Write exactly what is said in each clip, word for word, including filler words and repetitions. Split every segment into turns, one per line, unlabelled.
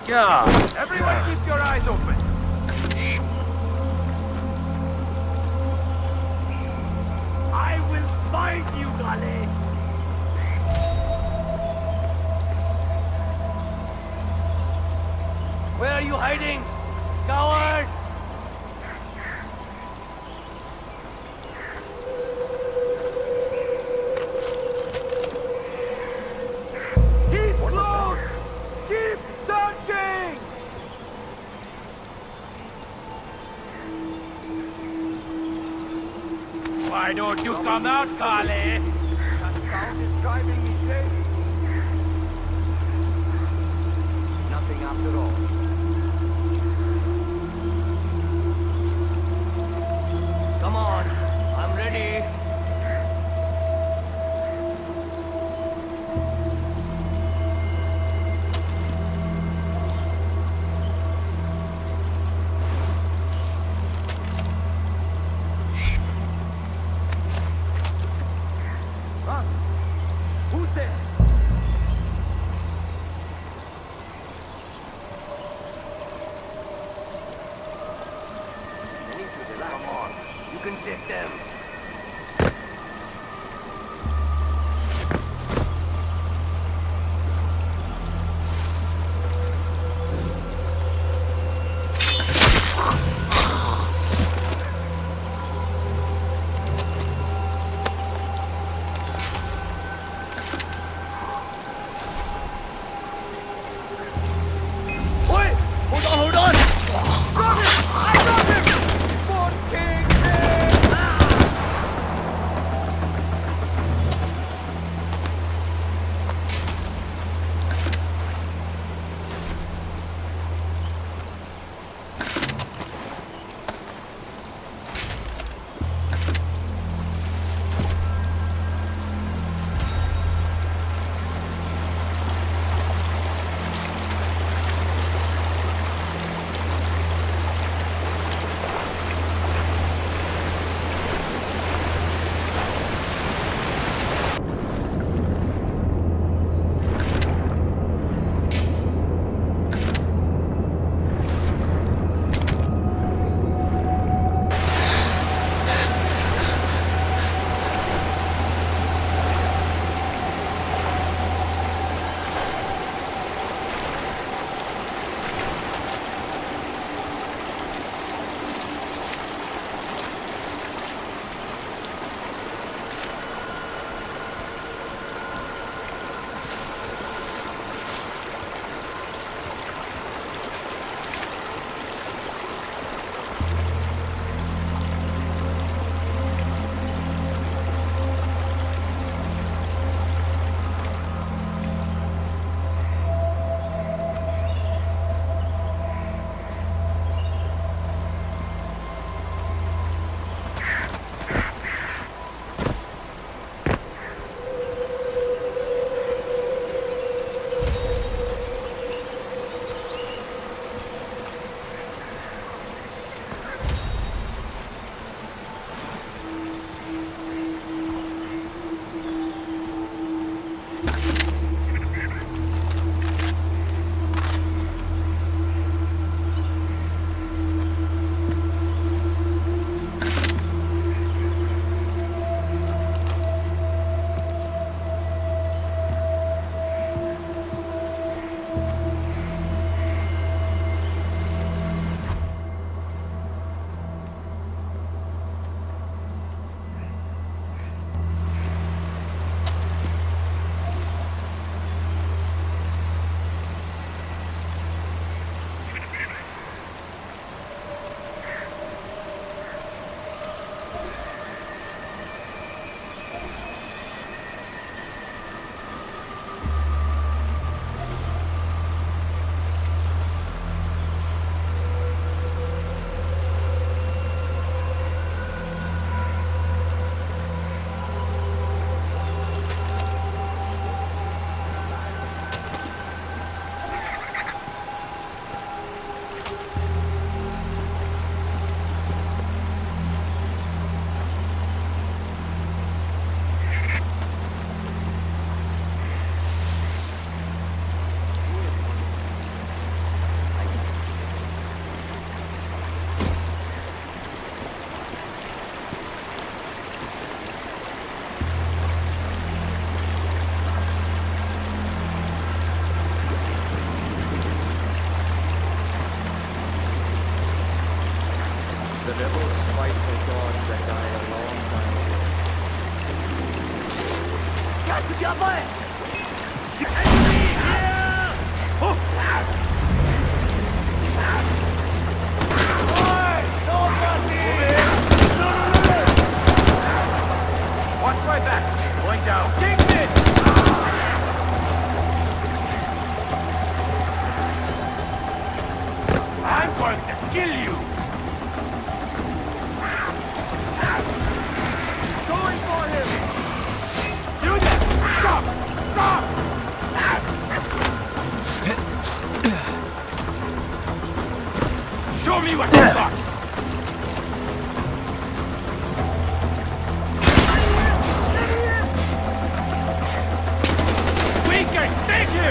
Yeah.
Everyone keep your eyes open. I will find you, Gale. Where are you hiding? Coward! Keep close! Keep searching! Why don't you come out, Kale? That sound is driving me crazy. Nothing after all. Come on, I'm ready. Huh? Who's there? Watch my back. Going down. Take this! I'm going to kill you! Going for him! Do that! Stop! Stop! Show me what you got! We can take him!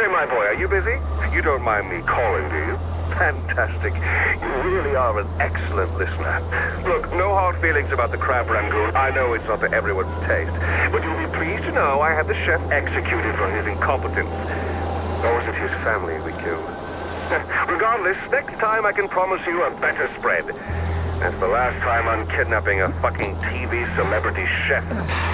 Ajay, my boy, are you busy? You don't mind me calling, do you? Fantastic. You really are an excellent listener. Look, no hard feelings about the crab rangoon. I know it's not to everyone's taste. But you'll be pleased to know I had the chef executed for his incompetence. Or was it his family we killed? Regardless, next time I can promise you a better spread. That's the last time I'm kidnapping a fucking T V celebrity chef.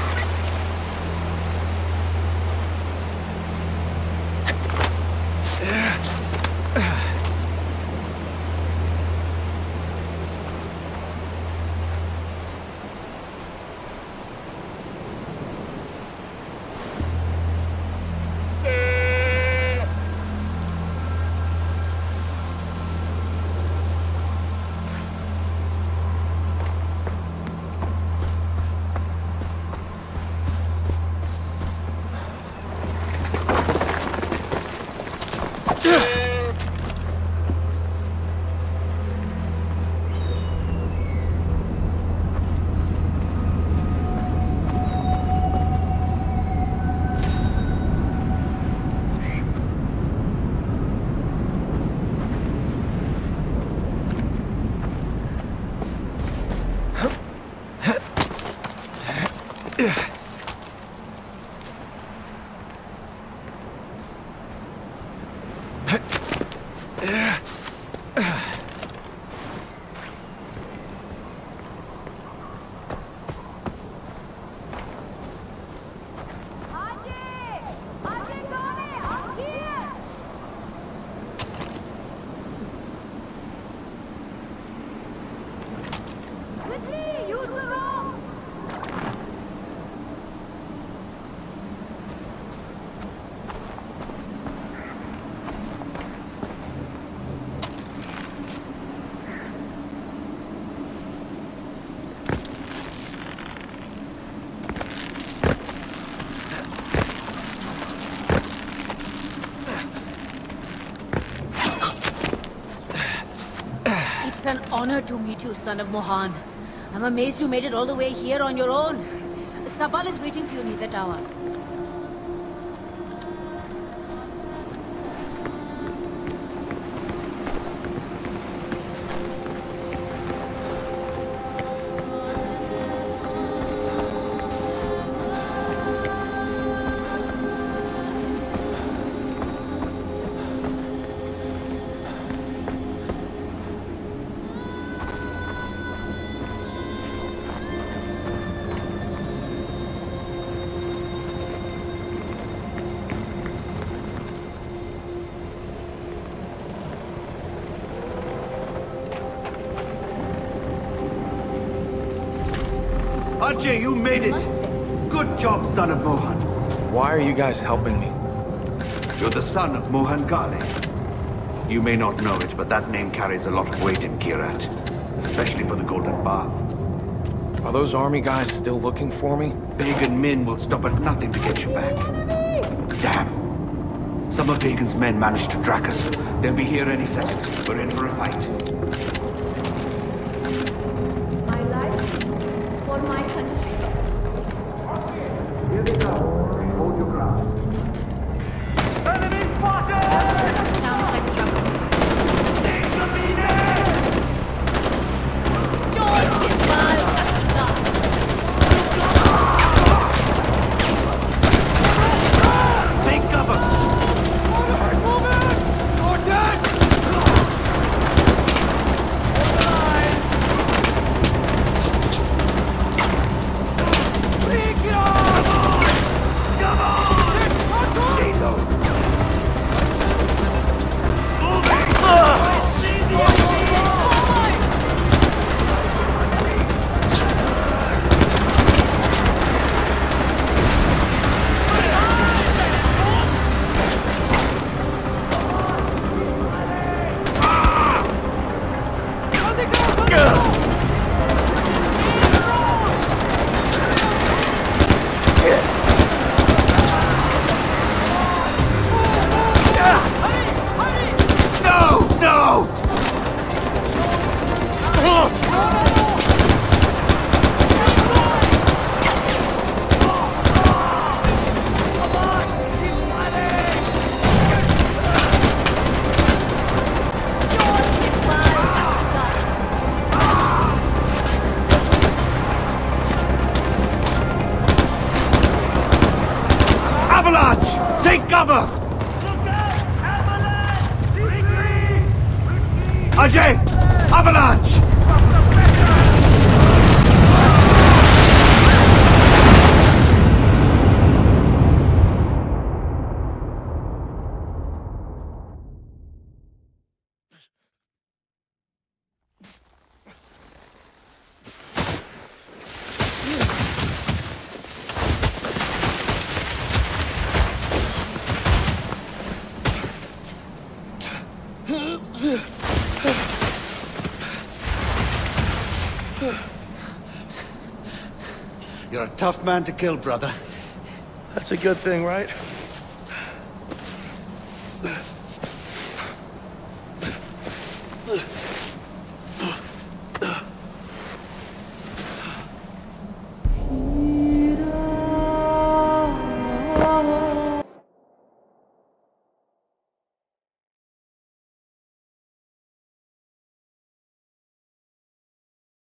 It's an honor to meet you, son of Mohan. I'm amazed you made it all the way here on your own. Sabal is waiting for you near the tower.
Ajay, you made it! Good job, son of Mohan.
Why are you guys helping me?
You're the son of Mohan Ghale. You may not know it, but that name carries a lot of weight in Kyrat. Especially for the Golden Bath.
Are those army guys still looking for me?
Pagan Min will stop at nothing to get you back. Damn. Some of Pagan's men managed to track us. They'll be here any second. We're in for a fight.
My life for my country.
Here they come. Hold your ground.
Enemy spotted!
Sounds like trouble.
Take the meeting!
Join Kismal Kasika.
Take cover!
You're dead! Break it off! Come on!
No! No! cover!
Look out! Avalanche! Retreat!
Ajay! Avalanche!
You're a tough man to kill, brother.
That's a good thing, right?